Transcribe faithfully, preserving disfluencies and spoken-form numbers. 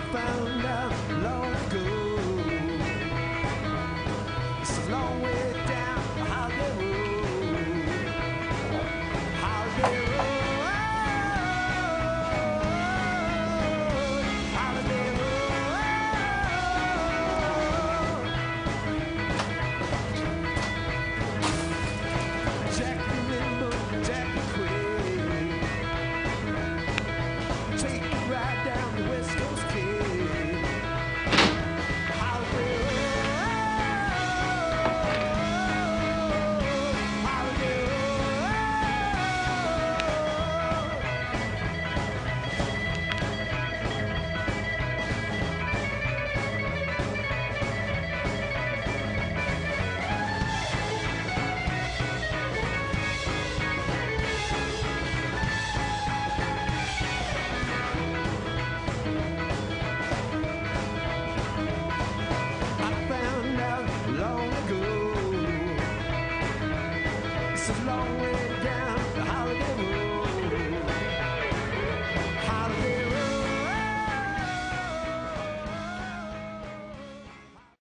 found out long ago. It's a long way down the Holiday Road. Holiday Road. Holiday Road. Jack remember, Jack McQuaid. Take a ride down the West Coast Kid. Holiday Road. Holiday I found out long ago. It's a long way